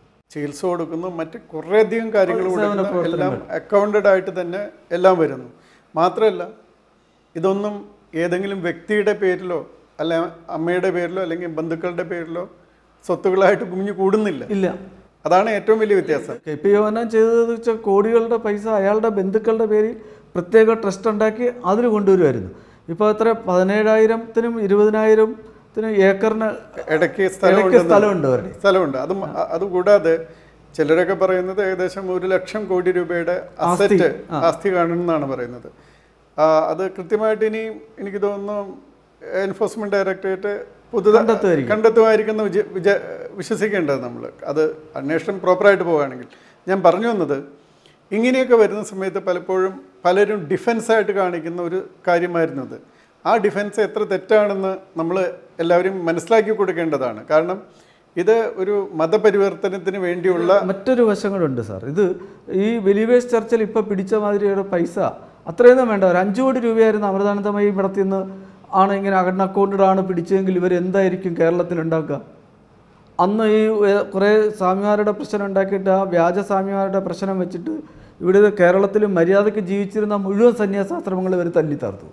മറ്റ് കുറേയധികം കാര്യങ്ങൾ എല്ലാം അക്കൗണ്ടഡ് ആയിട്ട് തന്നെ എല്ലാം വരുന്നു. മാത്രമല്ല, ഇതൊന്നും ഏതെങ്കിലും വ്യക്തിയുടെ പേരിലോ അല്ല അമ്മയുടെ പേരിലോ അല്ലെങ്കിൽ ബന്ധുക്കളുടെ പേരിലോ സ്വത്തുകളായിട്ട് കുഞ്ഞു കൂടുന്നില്ല. ഇല്ല. അതാണ് ഏറ്റവും വലിയ വ്യത്യാസം. KP യോഹന്നാൻ ചെയ്തത് വെച്ചാൽ കോടികളുടെ പൈസ അയാളുടെ ബന്ധുക്കളുടെ പേരിൽ പ്രത്യേക ട്രസ്റ്റ് ഉണ്ടാക്കി അതിൽ കൊണ്ടുവരുമായിരുന്നു. ഇപ്പോൾ എത്ര 17,000-നും 20,000-നും ഏക്കറിന് ഇടയ്ക്ക് സ്ഥലമുണ്ട്. അതുകൂടാതെ ചിലരൊക്കെ പറയുന്നത് ഏകദേശം 1 ലക്ഷം കോടി രൂപയുടെ ആസ്തി കാണുമെന്നാണ് പറയുന്നത്. അത് കൃത്യമായിട്ട് ഇനി എനിക്ക് തോന്നുന്നു എൻഫോഴ്സ്മെന്റ് ഡയറക്ടറേറ്റ് കണ്ടെത്തുമായിരിക്കുന്ന വിശ്വസിക്കേണ്ടത് നമ്മൾ. അത് അന്വേഷണം പ്രോപ്പറായിട്ട് പോവുകയാണെങ്കിൽ. ഞാൻ പറഞ്ഞു വന്നത്, ഇങ്ങനെയൊക്കെ വരുന്ന സമയത്ത് പലപ്പോഴും പലരും ഡിഫൻസായിട്ട് കാണിക്കുന്ന ഒരു കാര്യമായിരുന്നു അത്. ആ ഡിഫൻസ് എത്ര തെറ്റാണെന്ന് നമ്മൾ എല്ലാവരും മനസ്സിലാക്കി കൊടുക്കേണ്ടതാണ്. കാരണം ഇത് ഒരു മതപരിവർത്തനത്തിന് വേണ്ടിയുള്ള മറ്റൊരു വശങ്ങളുണ്ട് സാർ. ഇത് ഈ ബിലീവേഴ്സ് ചർച്ചിൽ ഇപ്പോൾ പിടിച്ച മാതിരിയുടെ പൈസ അത്രയൊന്നും വേണ്ട. ഒരു 5 കോടി രൂപയായിരുന്നു അമൃതാനന്ദമയി ഇവിടത്തിൽ നിന്ന് ആണ് ഇങ്ങനെ അക്കൗണ്ടഡാണ് പിടിച്ചതെങ്കിൽ ഇവരെന്തായിരിക്കും കേരളത്തിൽ ഉണ്ടാക്കുക? അന്ന് ഈ കുറേ സ്വാമിമാരുടെ പ്രശ്നം ഉണ്ടാക്കിയിട്ട് ആ വ്യാജ സ്വാമിമാരുടെ പ്രശ്നം വെച്ചിട്ട് ഇവിടെ കേരളത്തിൽ മര്യാദയ്ക്ക് ജീവിച്ചിരുന്ന മുഴുവൻ സന്യാസാശ്രമങ്ങൾ ഇവർ തല്ലി തർത്തു.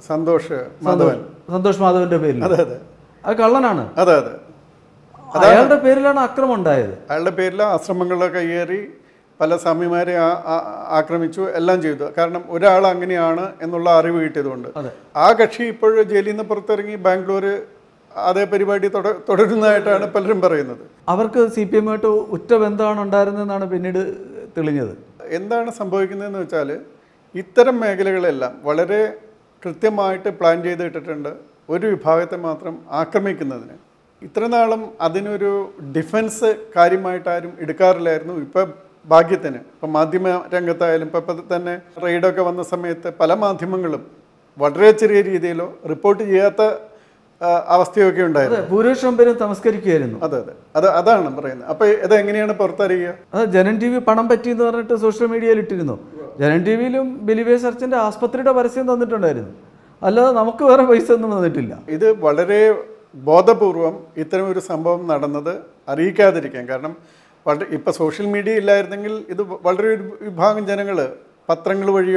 സന്തോഷ് മാധവന്റെ പേരിൽ. അത് കള്ളനാണ്. അയാളുടെ പേരിലാണ് അക്രമം ഉണ്ടായത്. അയാളുടെ പേരിൽ ആശ്രമങ്ങളിലൊക്കെ കയ്യേറി പല സ്വാമിമാരെ ആക്രമിച്ചു, എല്ലാം ചെയ്തു. കാരണം ഒരാൾ അങ്ങനെയാണ് എന്നുള്ള അറിവ് കിട്ടിയതുകൊണ്ട്. ആ കക്ഷി ഇപ്പോഴും ജയിലിൽ നിന്ന് പുറത്തിറങ്ങി ബാംഗ്ലൂർ അതേ പരിപാടി തുടരുന്നതായിട്ടാണ് പലരും പറയുന്നത്. അവർക്ക് CPM ആയിട്ട് ഉറ്റ ബന്ധമാണ് ഉണ്ടായിരുന്നതെന്നാണ് പിന്നീട് തെളിഞ്ഞത്. എന്താണ് സംഭവിക്കുന്നതെന്ന് വെച്ചാൽ, ഇത്തരം മേഖലകളെല്ലാം വളരെ കൃത്യമായിട്ട് പ്ലാൻ ചെയ്തിട്ടിട്ടുണ്ട് ഒരു വിഭാഗത്തെ മാത്രം ആക്രമിക്കുന്നതിന്. ഇത്ര നാളും അതിനൊരു ഡിഫൻസ് കാര്യമായിട്ട് ആരും എടുക്കാറില്ലായിരുന്നു. ഇപ്പം ഭാഗ്യത്തിന് ഇപ്പം മാധ്യമ രംഗത്തായാലും ഇപ്പം തന്നെ റെയ്ഡൊക്കെ വന്ന സമയത്ത് പല മാധ്യമങ്ങളും വളരെ ചെറിയ രീതിയിലോ റിപ്പോർട്ട് ചെയ്യാത്ത അവസ്ഥയൊക്കെ ഉണ്ടായിരുന്നു. ഭൂരിപക്ഷം പേരും തമസ്കരിക്കുകയായിരുന്നു. അതാണ് പറയുന്നത്. അപ്പോൾ ഇതെങ്ങനെയാണ് പുറത്തറിയുക? അത് ജനൻ TV പണം പറ്റിയെന്ന് പറഞ്ഞിട്ട് സോഷ്യൽ മീഡിയയിൽ ഇട്ടിരുന്നു. ജനൻ TVയിലും ബിലീവേഴ്സ് ചർച്ചിൻ്റെ ആസ്പത്രിയുടെ പരസ്യം തന്നിട്ടുണ്ടായിരുന്നു. അല്ലാതെ നമുക്ക് വേറെ പൈസ ഒന്നും തന്നിട്ടില്ല. ഇത് വളരെ ബോധപൂർവം ഇത്തരം ഒരു സംഭവം നടന്നത് അറിയിക്കാതിരിക്കാൻ. കാരണം ഇപ്പം സോഷ്യൽ മീഡിയ ഇല്ലായിരുന്നെങ്കിൽ ഇത് വളരെ ഒരു വിഭാഗം ജനങ്ങൾ പത്രങ്ങൾ വഴിയോ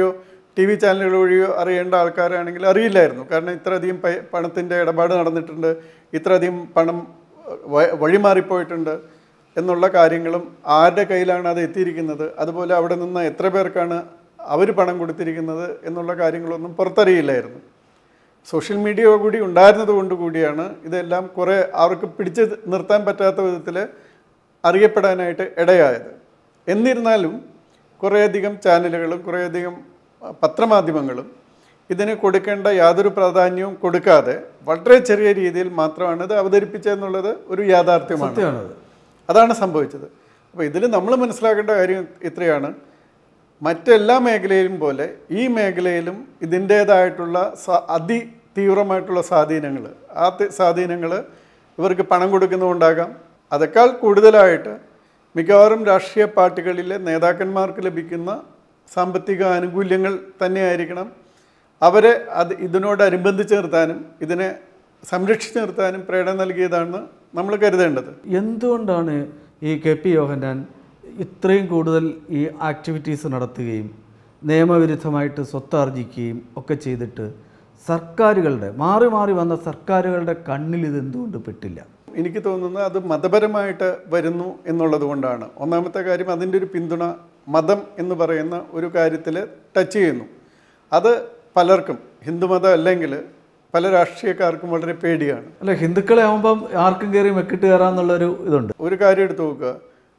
ടി വി ചാനലുകൾ വഴിയോ അറിയേണ്ട ആൾക്കാരാണെങ്കിൽ അറിയില്ലായിരുന്നു. കാരണം ഇത്രയധികം പണത്തിൻ്റെ ഇടപാട് നടന്നിട്ടുണ്ട്, ഇത്രയധികം പണം വഴിമാറിപ്പോയിട്ടുണ്ട് എന്നുള്ള കാര്യങ്ങളും ആരുടെ കയ്യിലാണ് അത് എത്തിയിരിക്കുന്നത്, അതുപോലെ അവിടെ നിന്ന് എത്ര പേർക്കാണ് അവർ പണം കൊടുത്തിരിക്കുന്നത് എന്നുള്ള കാര്യങ്ങളൊന്നും പുറത്തറിയില്ലായിരുന്നു. സോഷ്യൽ മീഡിയ കൂടി ഉണ്ടായിരുന്നത് കൊണ്ട് കൂടിയാണ് ഇതെല്ലാം കുറേ അവർക്ക് പിടിച്ച് നിർത്താൻ പറ്റാത്ത വിധത്തിൽ അറിയപ്പെടാനായിട്ട് ഇടയായത്. എന്നിരുന്നാലും കുറേയധികം ചാനലുകളും കുറേയധികം പത്രമാധ്യമങ്ങളും ഇതിന് കൊടുക്കേണ്ട യാതൊരു പ്രാധാന്യവും കൊടുക്കാതെ വളരെ ചെറിയ രീതിയിൽ മാത്രമാണ് ഇത് അവതരിപ്പിച്ചതെന്നുള്ളത് ഒരു യാഥാർത്ഥ്യമാണ്. അതാണ് സംഭവിച്ചത്. അപ്പോൾ ഇതിൽ നമ്മൾ മനസ്സിലാക്കേണ്ട കാര്യം ഇത്രയാണ്, മറ്റെല്ലാ മേഖലയിലും പോലെ ഈ മേഖലയിലും ഇതിൻ്റേതായിട്ടുള്ള അതിതീവ്രമായിട്ടുള്ള സ്വാധീനങ്ങൾ, ആ സ്വാധീനങ്ങൾ ഇവർക്ക് പണം കൊടുക്കുന്നുണ്ടാകാം. അതേക്കാൾ കൂടുതലായിട്ട് മിക്കവാറും രാഷ്ട്രീയ പാർട്ടികളിലെ നേതാക്കന്മാർക്ക് ലഭിക്കുന്ന സാമ്പത്തിക ആനുകൂല്യങ്ങൾ തന്നെയായിരിക്കണം അവരെ ഇതിനോടനുബന്ധിച്ച് നിർത്താനും ഇതിനെ സംരക്ഷിച്ച് നിർത്താനും പ്രേരണ നൽകിയതാണ് നമ്മൾ കരുതേണ്ടത്. എന്തുകൊണ്ടാണ് ഈ KP യോഹന്നാൻ ഇത്രയും കൂടുതൽ ഈ ആക്ടിവിറ്റീസ് നടത്തുകയും നിയമവിരുദ്ധമായിട്ട് സ്വത്താർജിക്കുകയും ഒക്കെ ചെയ്തിട്ട് സർക്കാരുകളുടെ മാറി മാറി വന്ന സർക്കാരുകളുടെ കണ്ണിൽ ഇത് എന്തുകൊണ്ട് പെട്ടില്ല? എനിക്ക് തോന്നുന്നത് അത് മതപരമായിട്ട് വരുന്നു എന്നുള്ളത് കൊണ്ടാണ്. ഒന്നാമത്തെ കാര്യം, അതിൻ്റെ ഒരു പിന്തുണ മതം എന്ന് പറയുന്ന ഒരു കാര്യത്തിൽ ടച്ച് ചെയ്യുന്നു. അത് പലർക്കും, ഹിന്ദുമതം അല്ലെങ്കിൽ പല രാഷ്ട്രീയക്കാർക്കും വളരെ പേടിയാണ്. അല്ല, ഹിന്ദുക്കളെ ആകുമ്പം ആർക്കും കയറി മെക്കിട്ട് കയറാമെന്നുള്ളൊരു ഇതുണ്ട്. ഒരു കാര്യം എടുത്തു നോക്കുക,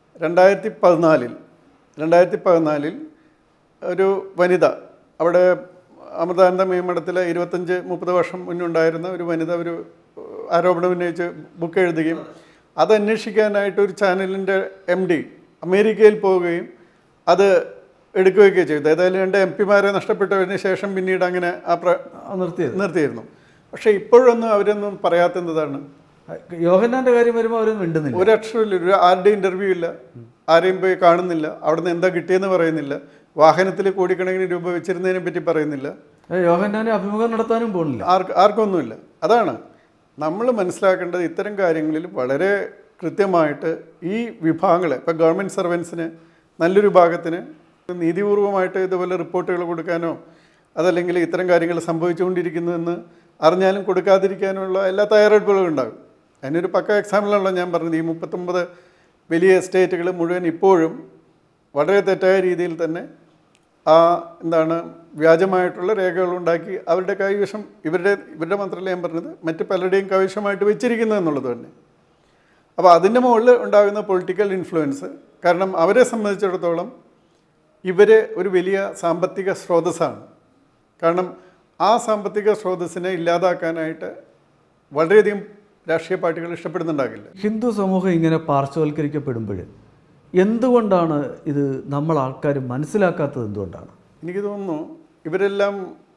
2014 ഒരു വനിത, അവിടെ അമൃതാനന്ദ മഠത്തിൽ 25-30 വർഷം മുന്നുണ്ടായിരുന്ന ഒരു വനിത ഒരു ആരോപണം ഉന്നയിച്ച് ബുക്ക് എഴുതുകയും അത് അന്വേഷിക്കാനായിട്ട് ഒരു ചാനലിൻ്റെ MD അമേരിക്കയിൽ പോവുകയും അത് എടുക്കുകയൊക്കെ ചെയ്തു. ഏതായാലും 2 MP-മാരെ നഷ്ടപ്പെട്ടതിന് ശേഷം പിന്നീട് അങ്ങനെ നിർത്തിയിരുന്നു. പക്ഷേ ഇപ്പോഴൊന്നും അവരൊന്നും പറയാത്തതാണ്. യോഹന്നാൻ്റെ കാര്യം വരുമ്പോൾ അവരൊന്നും മിണ്ടുന്നില്ല, ഒരു അക്ഷരമില്ല, ആരുടെ ഇൻ്റർവ്യൂ ഇല്ല, ആരെയും പോയി കാണുന്നില്ല, അവിടുന്ന് എന്താ കിട്ടിയെന്ന് പറയുന്നില്ല, വാഹനത്തിൽ കോടിക്കണക്കിന് രൂപ വെച്ചിരുന്നതിനെ പറ്റി പറയുന്നില്ല, യോഹന്നാനെ അഭിമുഖം നടത്താനും പോകുന്നില്ല, ആർക്കൊന്നുമില്ല. അതാണ് നമ്മൾ മനസ്സിലാക്കേണ്ടത്. ഇത്തരം കാര്യങ്ങളിൽ വളരെ കൃത്യമായിട്ട് ഈ വിഭാഗങ്ങളെ, ഇപ്പോൾ ഗവൺമെൻറ് സർവൻസിന് നല്ലൊരു ഭാഗത്തിന് നീതിപൂർവമായിട്ട് ഇതുപോലെ റിപ്പോർട്ടുകൾ കൊടുക്കാനോ അതല്ലെങ്കിൽ ഇത്തരം കാര്യങ്ങൾ സംഭവിച്ചുകൊണ്ടിരിക്കുന്നുവെന്ന് അറിഞ്ഞാലും കൊടുക്കാതിരിക്കാനുള്ള എല്ലാ തയ്യാറെടുപ്പുകളും ഉണ്ടാകും. അതിനൊരു പക്ക എക്സാമ്പിളാണല്ലോ ഞാൻ പറഞ്ഞത്. ഈ 39 വലിയ എസ്റ്റേറ്റുകൾ മുഴുവൻ ഇപ്പോഴും വളരെ തെറ്റായ രീതിയിൽ തന്നെ വ്യാജമായിട്ടുള്ള രേഖകളുണ്ടാക്കി അവരുടെ കൈവശം, ഇവരുടെ മാത്രമല്ല ഞാൻ പറഞ്ഞത്, മറ്റ് പലരുടെയും കൈവശമായിട്ട് വെച്ചിരിക്കുന്നത് എന്നുള്ളത് തന്നെ. അപ്പോൾ അതിൻ്റെ മുകളിൽ ഉണ്ടാകുന്ന പൊളിറ്റിക്കൽ ഇൻഫ്ലുവൻസ്, കാരണം അവരെ സംബന്ധിച്ചിടത്തോളം ഇവർ ഒരു വലിയ സാമ്പത്തിക സ്രോതസ്സാണ്. കാരണം ആ സാമ്പത്തിക സ്രോതസ്സിനെ ഇല്ലാതാക്കാനായിട്ട് വളരെയധികം രാഷ്ട്രീയ പാർട്ടികൾ ഇഷ്ടപ്പെടുന്നുണ്ടാകില്ല. ഹിന്ദു സമൂഹം ഇങ്ങനെ പാർശ്വവൽക്കരിക്കപ്പെടുമ്പോൾ എന്തുകൊണ്ടാണ് ഇത് നമ്മൾ ആൾക്കാർ മനസ്സിലാക്കാത്തത്? എന്തുകൊണ്ടാണ്? എനിക്ക് തോന്നുന്നു ഇവരെല്ലാം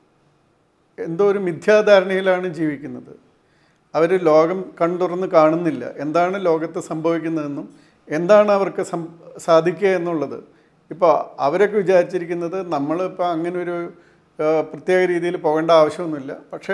എന്തോ ഒരു മിഥ്യാധാരണയിലാണ് ജീവിക്കുന്നത്. അവർ ലോകം കണ്ടുറന്ന് കാണുന്നില്ല, എന്താണ് ലോകത്ത് സംഭവിക്കുന്നതെന്നും എന്താണ് അവർക്ക് സാധിക്കുക എന്നുള്ളത്. ഇപ്പോൾ അവരൊക്കെ വിചാരിച്ചിരിക്കുന്നത് നമ്മളിപ്പോൾ അങ്ങനെ ഒരു പ്രത്യേക രീതിയിൽ പോകേണ്ട ആവശ്യമൊന്നുമില്ല, പക്ഷേ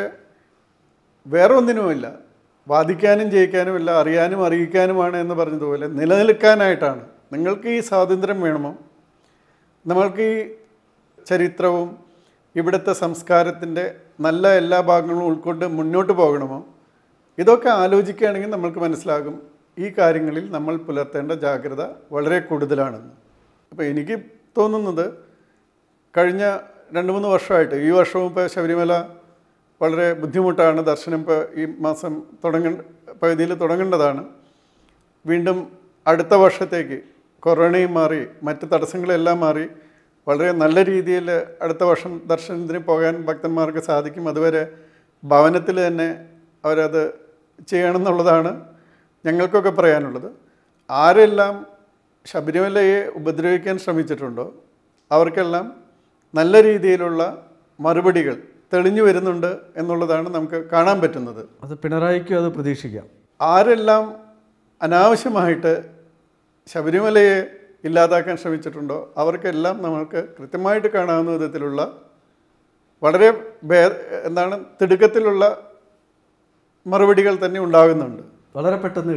വേറെ ഒന്നിനുമില്ല, വാദിക്കാനും ജയിക്കാനുമില്ല, അറിയാനും അറിയിക്കാനുമാണ് എന്ന് പറഞ്ഞതുപോലെ നിലനിൽക്കാനായിട്ടാണ്. നിങ്ങൾക്ക് ഈ സ്വാതന്ത്ര്യം വേണമോ, നമ്മൾക്ക് ഈ ചരിത്രവും ഇവിടുത്തെ സംസ്കാരത്തിൻ്റെ നല്ല എല്ലാ ഭാഗങ്ങളും ഉൾക്കൊണ്ട് മുന്നോട്ട് പോകണമോ, ഇതൊക്കെ ആലോചിക്കുകയാണെങ്കിൽ നമ്മൾക്ക് മനസ്സിലാകും ഈ കാര്യങ്ങളിൽ നമ്മൾ പുലർത്തേണ്ട ജാഗ്രത വളരെ കൂടുതലാണെന്ന്. അപ്പോൾ എനിക്ക് തോന്നുന്നത് കഴിഞ്ഞ 2-3 വർഷമായിട്ട്, ഈ വർഷവും ഇപ്പോൾ ശബരിമല വളരെ ബുദ്ധിമുട്ടാണ്, ദർശനം ഇപ്പോൾ ഈ മാസം പകുതിയിൽ തുടങ്ങേണ്ടതാണ്. വീണ്ടും അടുത്ത വർഷത്തേക്ക് കൊറോണയും മാറി മറ്റ് തടസ്സങ്ങളെല്ലാം മാറി വളരെ നല്ല രീതിയിൽ അടുത്ത വർഷം ദർശനത്തിന് പോകാൻ ഭക്തന്മാർക്ക് സാധിക്കും. അതുവരെ ഭവനത്തിൽ തന്നെ അവരത് ചെയ്യണമെന്നുള്ളതാണ് ഞങ്ങൾക്കൊക്കെ പറയാനുള്ളത്. ആരെല്ലാം ശബരിമലയെ ഉപദ്രവിക്കാൻ ശ്രമിച്ചിട്ടുണ്ടോ അവർക്കെല്ലാം നല്ല രീതിയിലുള്ള മറുപടികൾ തെളിഞ്ഞു വരുന്നുണ്ട് എന്നുള്ളതാണ് നമുക്ക് കാണാൻ പറ്റുന്നത്. അത് പിണറായിക്കും അത് പ്രതീക്ഷിക്കാം. ആരെല്ലാം അനാവശ്യമായിട്ട് ശബരിമലയെ ഇല്ലാതാക്കാൻ ശ്രമിച്ചിട്ടുണ്ടോ അവർക്കെല്ലാം നമ്മൾക്ക് കൃത്യമായിട്ട് കാണാവുന്ന വിധത്തിലുള്ള വളരെ തിടുക്കത്തിലുള്ള മറുപടികൾ തന്നെ ഉണ്ടാകുന്നുണ്ട്. വളരെ പെട്ടെന്ന്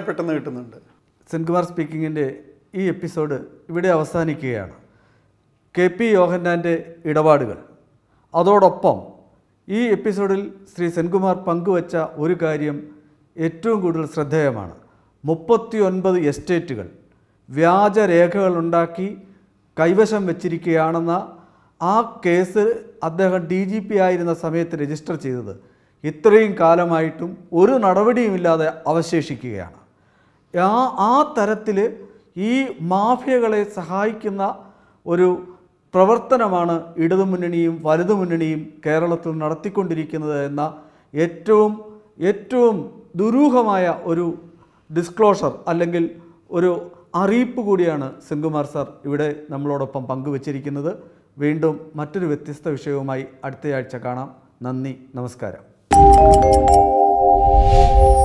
കിട്ടുന്നുണ്ട്. സെൻകുമാർ സ്പീക്കിങ്ങിൻ്റെ ഈ എപ്പിസോഡ് ഇവിടെ അവസാനിക്കുകയാണ്. KP യോഹന്നാൻ്റെ ഇടപാടുകൾ. അതോടൊപ്പം ഈ എപ്പിസോഡിൽ ശ്രീ സെൻകുമാർ പങ്കുവച്ച ഒരു കാര്യം ഏറ്റവും കൂടുതൽ ശ്രദ്ധേയമാണ്. 39 എസ്റ്റേറ്റുകൾ വ്യാജരേഖകളുണ്ടാക്കി കൈവശം വച്ചിരിക്കുകയാണെന്ന ആ കേസ് അദ്ദേഹം DGP ആയിരുന്ന സമയത്ത് രജിസ്റ്റർ ചെയ്തത് ഇത്രയും കാലമായിട്ടും ഒരു നടപടിയുമില്ലാതെ അവശേഷിക്കുകയാണ്. ആ തരത്തിൽ ഈ മാഫിയകളെ സഹായിക്കുന്ന ഒരു പ്രവർത്തനമാണ് ഇടതുമുന്നണിയും വലതുമുന്നണിയും കേരളത്തിൽ നടത്തിക്കൊണ്ടിരിക്കുന്നത് എന്ന ഏറ്റവും ദുരൂഹമായ ഒരു ഡിസ്ക്ലോഷർ അല്ലെങ്കിൽ ഒരു അറിയിപ്പ് കൂടിയാണ് സെൻകുമാർ സാർ ഇവിടെ നമ്മളോടൊപ്പം പങ്കുവച്ചിരിക്കുന്നത്. വീണ്ടും മറ്റൊരു വ്യത്യസ്ത വിഷയവുമായി അടുത്തയാഴ്ച കാണാം. നന്ദി, നമസ്കാരം.